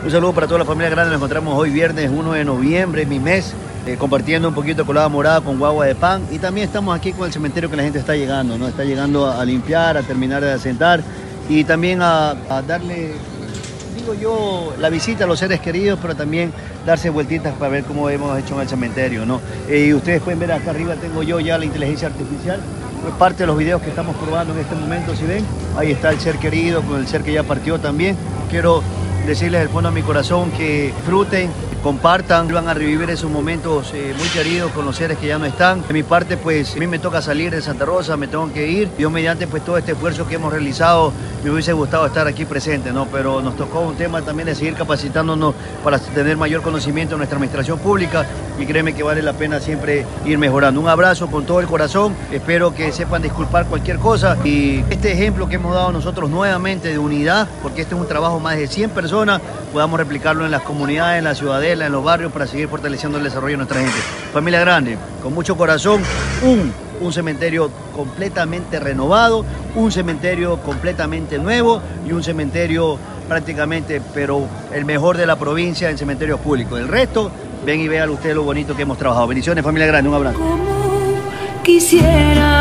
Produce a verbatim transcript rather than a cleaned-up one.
Un saludo para toda la familia grande. Nos encontramos hoy viernes uno de noviembre, mi mes, eh, compartiendo un poquito de colada morada con guagua de pan. Y también estamos aquí con el cementerio que la gente está llegando, ¿no? Está llegando a, a limpiar, a terminar de asentar y también a, a darle, digo yo, la visita a los seres queridos, pero también darse vueltitas para ver cómo hemos hecho en el cementerio, ¿no? Eh, y ustedes pueden ver acá arriba, tengo yo ya la inteligencia artificial. Fue parte de los videos que estamos probando en este momento, si ven, ahí está el ser querido con el ser que ya partió también. Quiero decirles del fondo de mi corazón que disfruten, compartan, van a revivir esos momentos eh, muy queridos con los seres que ya no están. De mi parte, pues a mí me toca salir de Santa Rosa, me tengo que ir. Yo mediante pues todo este esfuerzo que hemos realizado, me hubiese gustado estar aquí presente, ¿no? Pero nos tocó un tema también de seguir capacitándonos para tener mayor conocimiento en nuestra administración pública y créeme que vale la pena siempre ir mejorando. Un abrazo con todo el corazón, espero que sepan disculpar cualquier cosa y este ejemplo que hemos dado nosotros nuevamente de unidad, porque este es un trabajo más de cien personas, podamos replicarlo en las comunidades, en la ciudadela, en los barrios para seguir fortaleciendo el desarrollo de nuestra gente. Familia grande, con mucho corazón, un, un cementerio completamente renovado, un cementerio completamente nuevo y un cementerio prácticamente, pero el mejor de la provincia en cementerios públicos. El resto, ven y vean ustedes lo bonito que hemos trabajado. Bendiciones, familia grande, un abrazo. Quisiera